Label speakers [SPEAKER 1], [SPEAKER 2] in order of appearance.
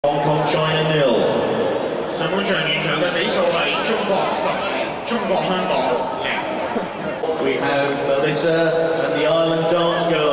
[SPEAKER 1] Hong Kong China 0。
[SPEAKER 2] 上半場完場嘅比數係中國10，中國香港0。
[SPEAKER 1] We have Melissa and the Island Dance Girls.